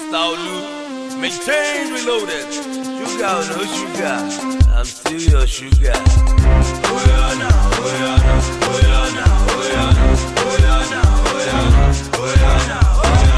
Olu, maintain reloaded. Sugar or no sugar, I'm still your sugar. Oh yeah now, oh yeah now, oh yeah now, oh yeah now, oh yeah now, oh yeah now, oh yeah now.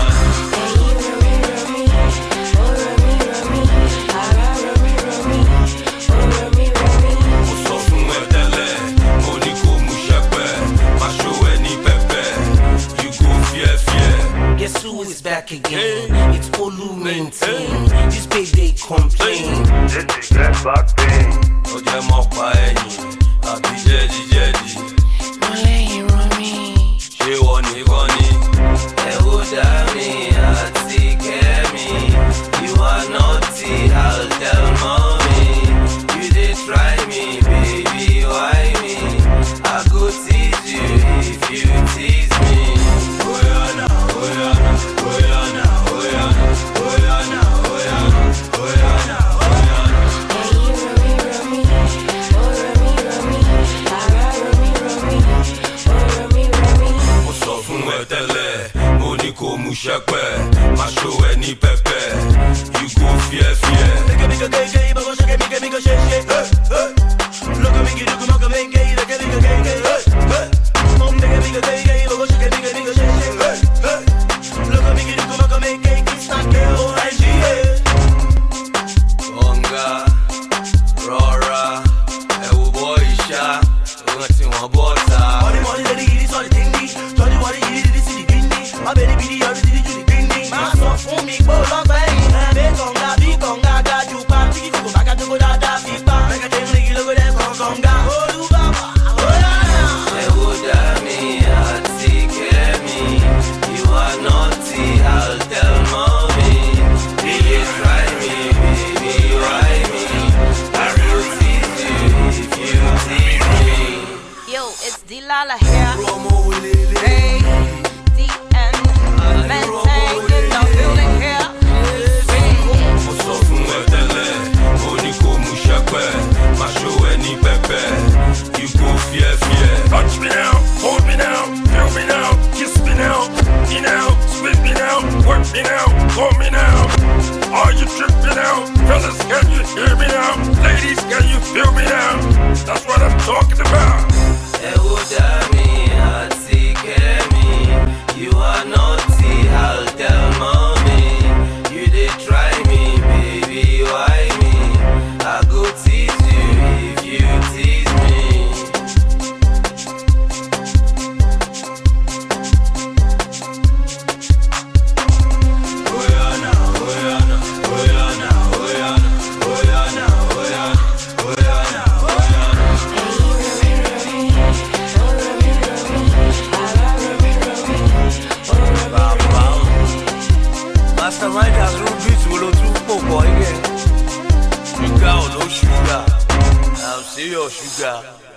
Guess who is back again? It's Olu maintain. This baby complain. Then they get back pain. Oh, yeah, more quiet. I'll be jeji. Malay Romy. She want it. Ewo dami, ati kemi. You are naughty, I'll tell mommy. You did try me, baby, why me? I go tease you if you tease me. Oh yeah now, oh yeah now, oh yeah now, oh yeah now, oh yeah now, oh yeah now, oh yeah now, oh yeah now. Hey Romy, Mo sọ fún ẹ tẹ́lẹ̀, mo ní kó mú ṣẹ́pẹ́, má ṣó ẹ ní pẹ́pẹ́, you go fear. Onga, Rora, ẹ̀wù bọ́ ìṣá, ohun tí wọ́n bọ́ ta. Money, let it eat, all the thing, Johnny, what it is, this is the bindi. My baby, the other, the bindi. My son, for me, go long way. Be conga, got you, pan, tiki, go back to go, da, fipa. Make a thing, look at that, conga. Oh, do, baba, oh, yeah. Ewo dami, ati kemi. You are naughty, I'll tell mommy. You try me, baby, why me? I will tease you if you tease me. Yo, it's Delilah here. Hey, DN, maintain in the building here. Mo sọ fún ẹ tẹ́lẹ̀, mo ní kó mú ṣẹ́pẹ́, má ṣó ẹ ní pẹ́pẹ́, you go fear. Touch me now, hold me now, feel me now, kiss me now, spit me now, work me now, call me now. Are you tripping now? Fellas, can you hear me now? Ladies, can you feel me now? That's what I'm talking about. Ewo dami, ati kemi. You are naughty, I'll tell mommy. You did try me, baby, why me? I go tease you if you tease me. Oh yeah now, oh yeah now, oh yeah now, oh yeah now, oh yeah now, oh yeah now, oh yeah now, oh yeah now. Masterminders rubies will do for boy again. Sugar or no sugar, I'm serious sugar.